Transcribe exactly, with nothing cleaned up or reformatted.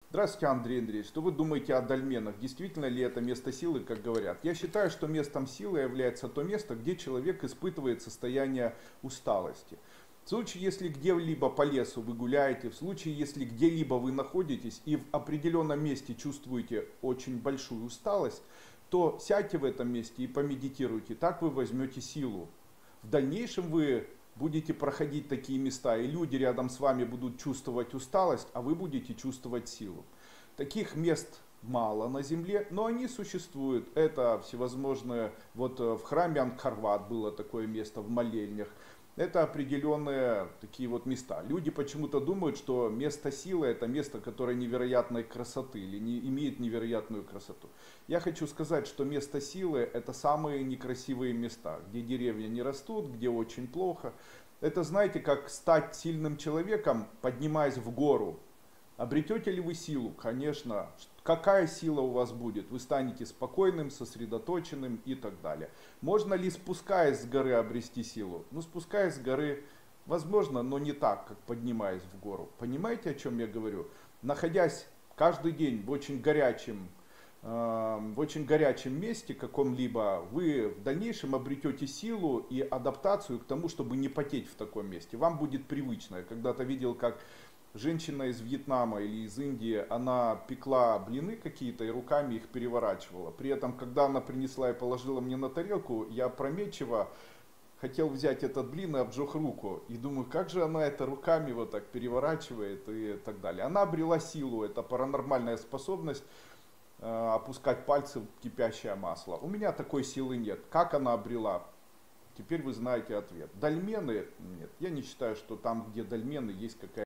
Здравствуйте, Андрей Андреевич. Что вы думаете о дольменах? Действительно ли это место силы, как говорят? Я считаю, что местом силы является то место, где человек испытывает состояние усталости. В случае, если где-либо по лесу вы гуляете, в случае, если где-либо вы находитесь и в определенном месте чувствуете очень большую усталость, то сядьте в этом месте и помедитируйте. Так вы возьмете силу. В дальнейшем вы будете проходить такие места, и люди рядом с вами будут чувствовать усталость, а вы будете чувствовать силу. Таких мест мало на земле, но они существуют. Это всевозможные, вот в храме Ангкарват было такое место, в молельнях. Это определенные такие вот места. Люди почему-то думают, что место силы это место, которое невероятной красоты или не имеет невероятную красоту. Я хочу сказать, что место силы это самые некрасивые места, где деревья не растут, где очень плохо. Это знаете, как стать сильным человеком, поднимаясь в гору. Обретете ли вы силу? Конечно. Какая сила у вас будет? Вы станете спокойным, сосредоточенным и так далее. Можно ли, спускаясь с горы, обрести силу? Ну, спускаясь с горы, возможно, но не так, как поднимаясь в гору. Понимаете, о чем я говорю? Находясь каждый день в очень горячем, э, в очень горячем месте каком-либо, вы в дальнейшем обретете силу и адаптацию к тому, чтобы не потеть в таком месте. Вам будет привычно. Я когда-то видел, как женщина из Вьетнама или из Индии, она пекла блины какие-то и руками их переворачивала. При этом, когда она принесла и положила мне на тарелку, я опрометчиво хотел взять этот блин и обжег руку. И думаю, как же она это руками вот так переворачивает и так далее. Она обрела силу, это паранормальная способность э, опускать пальцы в кипящее масло. У меня такой силы нет. Как она обрела? Теперь вы знаете ответ. Дольмены? Нет. Я не считаю, что там, где дольмены, есть какая-то